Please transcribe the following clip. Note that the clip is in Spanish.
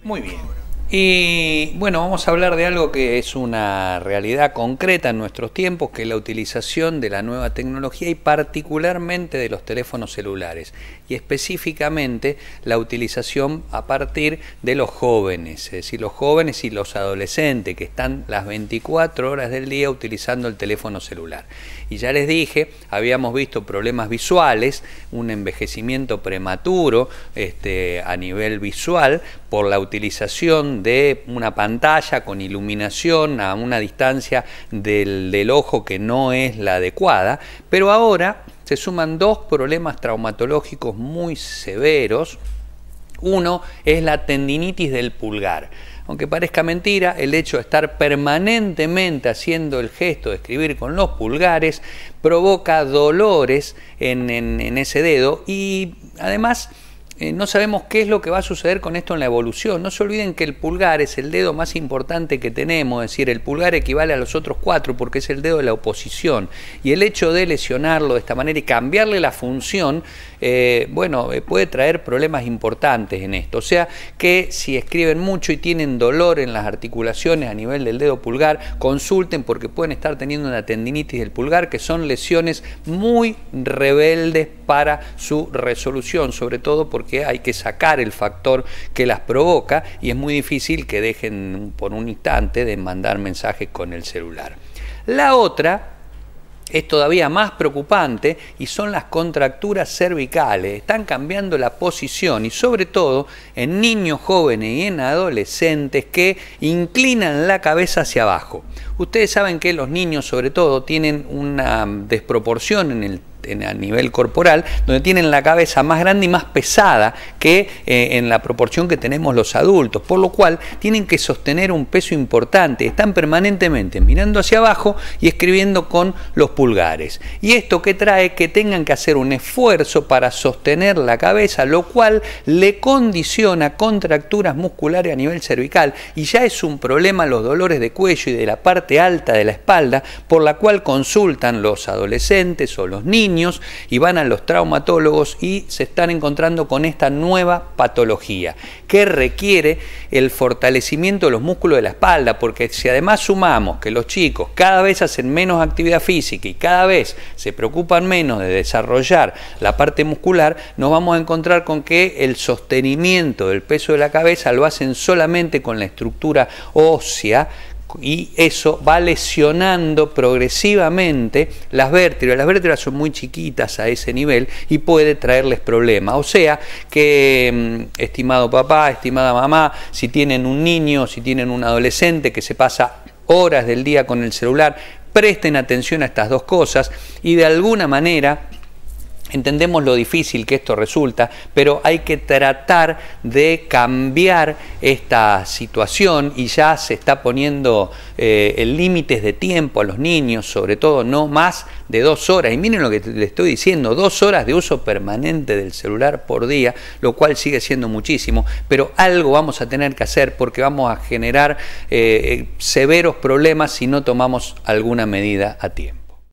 Muy bien. Y bueno, vamos a hablar de algo que es una realidad concreta en nuestros tiempos, que es la utilización de la nueva tecnología y particularmente de los teléfonos celulares. Y específicamente la utilización a partir de los jóvenes, es decir, los jóvenes y los adolescentes que están las 24 horas del día utilizando el teléfono celular. Y ya les dije, habíamos visto problemas visuales, un envejecimiento prematuro a nivel visual por la utilización de una pantalla con iluminación a una distancia del ojo que no es la adecuada, pero ahora se suman dos problemas traumatológicos muy severos. Uno es la tendinitis del pulgar. Aunque parezca mentira, el hecho de estar permanentemente haciendo el gesto de escribir con los pulgares provoca dolores en ese dedo y además no sabemos qué es lo que va a suceder con esto en la evolución. No se olviden que el pulgar es el dedo más importante que tenemos, es decir, el pulgar equivale a los otros cuatro porque es el dedo de la oposición. Y el hecho de lesionarlo de esta manera y cambiarle la función, puede traer problemas importantes en esto. O sea que si escriben mucho y tienen dolor en las articulaciones a nivel del dedo pulgar, consulten porque pueden estar teniendo una tendinitis del pulgar, que son lesiones muy rebeldes para su resolución, sobre todo porque hay que sacar el factor que las provoca y es muy difícil que dejen por un instante de mandar mensajes con el celular. La otra es todavía más preocupante y son las contracturas cervicales. Están cambiando la posición y sobre todo en niños jóvenes y en adolescentes que inclinan la cabeza hacia abajo. Ustedes saben que los niños sobre todo tienen una desproporción a nivel corporal, donde tienen la cabeza más grande y más pesada que en la proporción que tenemos los adultos, por lo cual tienen que sostener un peso importante, están permanentemente mirando hacia abajo y escribiendo con los pulgares. Y esto que trae que tengan que hacer un esfuerzo para sostener la cabeza, lo cual le condiciona contracturas musculares a nivel cervical y ya es un problema los dolores de cuello y de la parte alta de la espalda, por la cual consultan los adolescentes o los niños y van a los traumatólogos y se están encontrando con esta nueva patología que requiere el fortalecimiento de los músculos de la espalda, porque si además sumamos que los chicos cada vez hacen menos actividad física y cada vez se preocupan menos de desarrollar la parte muscular, nos vamos a encontrar con que el sostenimiento del peso de la cabeza lo hacen solamente con la estructura ósea, y eso va lesionando progresivamente las vértebras. Las vértebras son muy chiquitas a ese nivel y puede traerles problemas. O sea que, estimado papá, estimada mamá, si tienen un niño, si tienen un adolescente que se pasa horas del día con el celular, presten atención a estas dos cosas y de alguna manera entendemos lo difícil que esto resulta, pero hay que tratar de cambiar esta situación y ya se está poniendo límites de tiempo a los niños, sobre todo no más de 2 horas. Y miren lo que les estoy diciendo, 2 horas de uso permanente del celular por día, lo cual sigue siendo muchísimo, pero algo vamos a tener que hacer porque vamos a generar severos problemas si no tomamos alguna medida a tiempo.